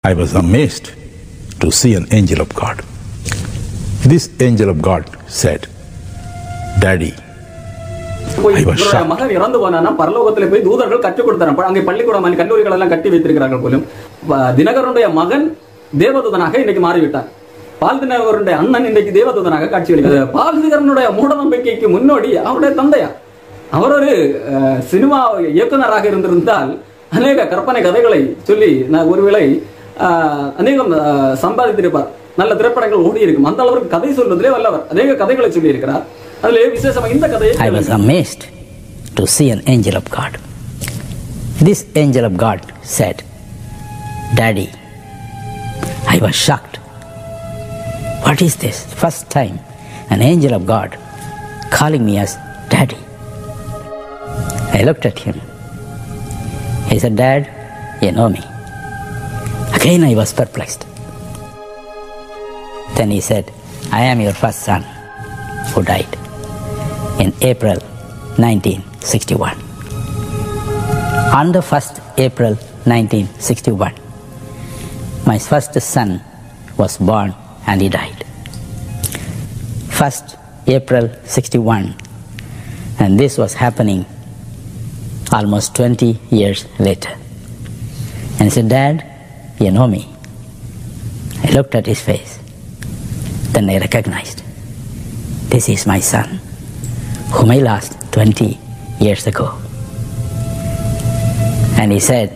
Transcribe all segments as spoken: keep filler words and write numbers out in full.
I was amazed to see an angel of God. This angel of God said, Daddy, I was shocked. மகன் இறந்து போனா பரலோகத்தில் போய் தூதர்கள் கற்றுக் கொடுத்தாங்க. அங்கே பள்ளிக்கூடம் கல்லூரிகள் எல்லாம் கட்டி வைத்திருக்கிறார்கள் போலும். தினகரனுடைய மகன் தேவதூதனாக இன்னைக்கு மாறிவிட்டார். பால் தினகரனுடைய அண்ணன் இன்றைக்கு தேவதூதனாக காட்சி அளிக்கிறார். பால் தினகரனுடைய மூட நம்பிக்கைக்கு முன்னோடி அவருடைய தந்தையா. அவர் ஒரு சினிமா இயக்குனராக இருந்திருந்தால் அநேக கற்பனை கதைகளை சொல்லி நான் ஒருவேளை அநேகம் சம்பாதித்திருப்பார். நல்ல திரைப்படங்கள் ஓடி இருக்கும். அந்த அளவுக்கு கதை சொல்வதிலே வல்லவர். அநேக கதைகளை சொல்லி இருக்கிறார். அதிலே விசேஷமாக இந்த கதையை I was amazed to see an angel of God. This angel of God said, Daddy, I was shocked. What is this? First time an angel of God calling me as Daddy. I looked at him. He said, Dad, you know me. Again I was perplexed. Then he said, I am your first son who died in April nineteen sixty-one. On the first April nineteen sixty-one, my first son was born and he died. First April sixty-one, and this was happening almost twenty years later. And he said, Dad, you know me. I looked at his face. Then I recognized, this is my son, whom I lost twenty years ago. And he said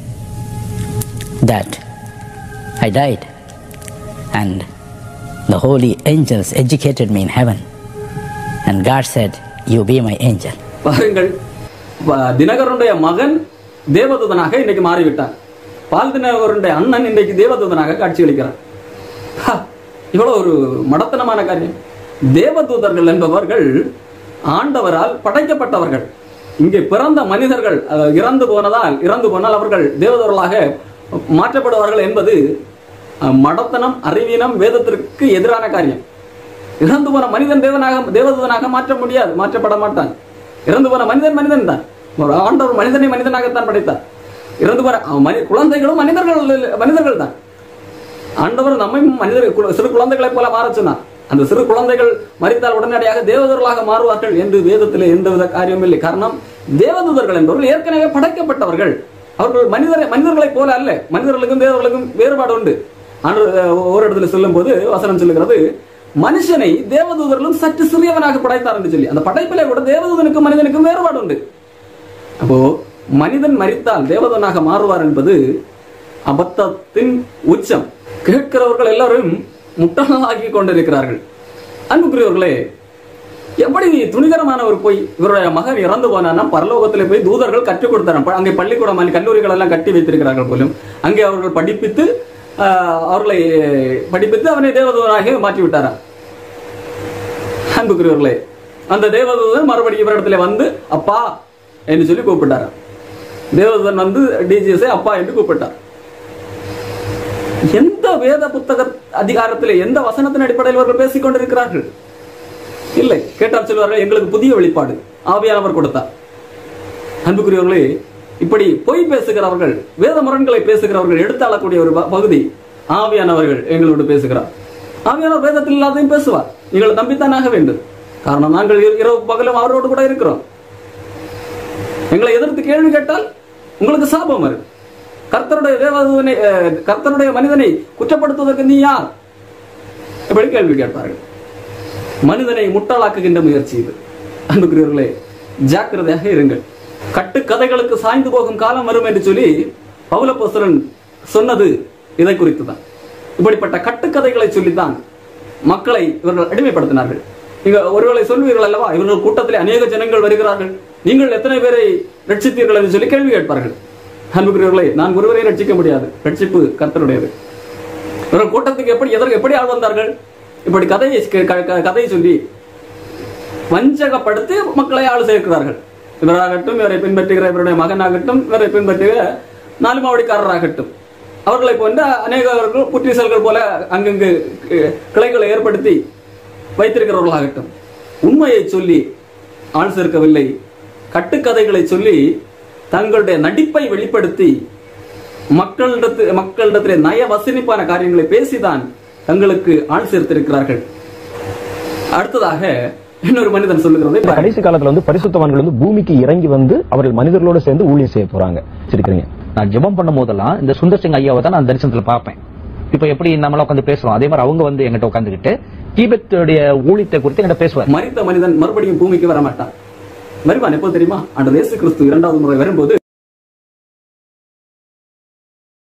that I died and the holy angels educated me in heaven. And God said, you be my angel. பாருங்கள், தினகரனுடைய மகன் தேவதூதனாக இன்னைக்கு மாறிவிட்டார். பால் தினகரனுடைய அண்ணன் இன்றைக்கு தேவதூதனாக காட்சி அளிக்கிறார். இவ்வளவு ஒரு மடத்தனமான காரியம். தேவதூதர்கள் என்பவர்கள் ஆண்டவரால் படைக்கப்பட்டவர்கள். இங்கே பிறந்த மனிதர்கள் இறந்து போனதால் இறந்து போனால் அவர்கள் தேவதூதர்களாக மாற்றப்படுவார்கள் என்பது மடத்தனம், அறிவீனம், வேதத்திற்கு எதிரான காரியம். இறந்து போன மனிதன் தேவனாக தேவதூதனாக மாற்ற முடியாது, மாற்றப்பட மாட்டான். இறந்து போன மனிதன் மனிதன் தான். ஆண்டவர் மனிதனை மனிதனாகத்தான் படைத்தார். இறந்து போன குழந்தைகளும் மனிதர்கள் மனிதர்கள் தான். ஆண்டவர் நம்மை மனிதர்கள் சிறு குழந்தைகளை போல மாற சொன்னார். அந்த சிறு குழந்தைகள் மரித்தால் உடனடியாக தேவதூதர்களாக மாறுவார்கள் என்று வேதத்தில் எந்தவித காரியமும் இல்லை. காரணம், தேவதூதர்கள் என்பவர்கள் ஏற்கனவே படைக்கப்பட்டவர்கள். அவர்கள் மனிதரை மனிதர்களைப் போல அல்ல. மனிதர்களுக்கும் தேவர்களுக்கும் வேறுபாடு உண்டு. ஒரு இடத்துல சொல்லும் போது வசனம் சொல்லுகிறது, மனுஷனை தேவதூதர்களும் சற்று சிறியவனாக படைத்தார் என்று சொல்லி. அந்த படைப்பிலே கூட தேவதூதனுக்கும் மனிதனுக்கும் வேறுபாடு உண்டு. அப்போ மனிதன் மரித்தால் தேவதூதனாக மாறுவார் என்பது அபத்தத்தின் உச்சம். கேட்கிறவர்கள் எல்லாரும் முட்டாளாக்கி கொண்டிருக்கிறார்கள். அன்புக்குரியவர்களே, எப்படி துணிகரமான ஒரு போய் இவருடைய மகன் இறந்து போனா பரலோகத்தில் போய் தூதர்கள் கற்றுக் கொடுத்தார். அங்கே பள்ளிக்கூடம் கல்லூரிகள் எல்லாம் கட்டி வைத்திருக்கிறார்கள் போலும். அங்கே அவர்கள் படிப்பித்து அவர்களை படிப்பித்து அவனை தேவதூதனாக மாற்றி விட்டாராம். அன்புக்குரியவர்களே, அந்த தேவதூதன் மறுபடியும் இவரிடத்துல வந்து அப்பா என்று சொல்லி கூப்பிட்டாராம். தேவதூதன் வந்து டிஜிஎஸ் அப்பா என்று கூப்பிட்டார். எந்த வேத புத்தக அதிகாரத்தில் எந்த வசனத்தின் அடிப்படையில் அவர்கள் பேசிக் கொண்டிருக்கிறார்கள்? இல்லை, கேட்டால் சொல்வார்கள் எங்களுக்கு புதிய வெளிப்பாடு ஆவியானவர் கொடுத்தார். அன்புக்குரியவர்களே, இப்படி பொய் பேசுகிறவர்கள், வேத முரண்களை பேசுகிறவர்கள் எடுத்தாளக்கூடிய ஒரு பகுதி ஆவியானவர்கள் எங்களோடு பேசுகிறார். ஆவியானவர் வேதத்தில் இல்லாதையும் பேசுவார். நீங்கள் நம்பித்தானாக வேண்டும். காரணம், நாங்கள் இரவு பகலும் அவரோடு கூட இருக்கிறோம். எங்களை எதிர்த்து கேள்வி கேட்டால் உங்களுக்கு சாபம் வரும். கர்த்தருடைய தேவதூதனை கர்த்தருடைய மனிதனை குற்றப்படுத்துவதற்கு நீ யார்? இப்படி கேள்வி கேட்பார்கள். மனிதனை முட்டாளாக்குகின்ற முயற்சி இது. அன்புக்குரியவர்களே, ஜாக்கிரதையாக இருங்கள். கட்டுக்கதைகளுக்கு சாய்ந்து போகும் காலம் வரும் என்று சொல்லி பவுலப்போஸ்தலன் சொன்னது இதை குறித்து தான். இப்படிப்பட்ட கட்டுக்கதைகளை சொல்லித்தான் மக்களை இவர்கள் அடிமைப்படுத்தினார்கள். நீங்க ஒருவேளை சொல்வீர்கள் அல்லவா, இவர்கள் கூட்டத்திலே அநேக ஜனங்கள் வருகிறார்கள், நீங்கள் எத்தனை பேரை ரட்சித்தீர்கள் என்று சொல்லி கேள்வி கேட்பார்கள். அன்புக்குரியவர்களே, நான் ஒருவரை ரட்சிக்க முடியாது. ரட்சிப்பு கர்த்தருடையது. இவர்கள் கூட்டத்துக்கு எப்படி எதற்கு எப்படி ஆள் வந்தார்கள்? இப்படி கதையை கதையை சொல்லி வஞ்சகப்படுத்தி மக்களை ஆள் சேர்க்கிறார்கள். இவராகட்டும், இவரை பின்பற்றுகிற இவருடைய மகனாகட்டும், இவரை பின்பற்றுகிற நாலு மாவடிக்காரராகட்டும், அவர்களை போன்ற அநேகர்கள் புற்றீசல்கள் போல அங்கங்கு கிளைகளை ஏற்படுத்தி வைத்திருக்கிறவர்களாகட்டும், உண்மையை சொல்லி ஆள் சேர்க்கவில்லை, கட்டுக்கதைகளை சொல்லி தங்களுடைய நடிப்பை வெளிப்படுத்தி மக்களிடத்து மக்களிடத்திலே நய வசனிப்பான காரியங்களை பேசிதான் தங்களுக்கு ஆள் சேர்த்திருக்கிறார்கள். அடுத்ததாக இன்னொரு மனிதன் சொல்லுகிறது, கடைசி காலத்துல வந்து பரிசுத்தவான்கள் வந்து பூமிக்கு இறங்கி வந்து அவர்கள் மனிதர்களோடு சேர்ந்து ஊழியம் செய்ய போறாங்க. சரிக்கிறீங்க, நான் ஜெபம் பண்ணும் போதெல்லாம் இந்த சுந்தர் சிங் ஐயாவை தான் நான் தரிசனத்துல பார்ப்பேன். இப்ப எப்படி நம்மள உட்காந்து பேசுறோம், அதே மாதிரி அவங்க வந்து எங்கிட்ட உட்காந்துக்கிட்டு தீபத்துடைய ஊழியத்தை குறித்து என்கிட்ட பேசுவார். மரித்த மனிதன் மறுபடியும் பூமிக்கு வர மாட்டான். வருவான் எப்போ தெரியுமா? ஆண்டவர் இயேசு கிறிஸ்து இரண்டாவது முறை வரும்போது